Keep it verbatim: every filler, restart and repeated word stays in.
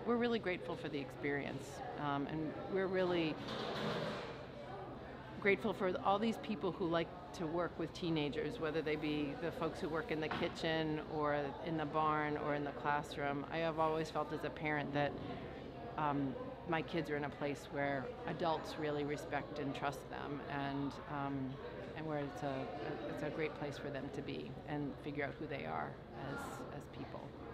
we're really grateful for the experience, um, and we're really grateful for all these people who like to work with teenagers, whether they be the folks who work in the kitchen or in the barn or in the classroom. I have always felt as a parent that um, my kids are in a place where adults really respect and trust them, and um, and where it's a, a it's a great place for them to be and figure out who they are as as people.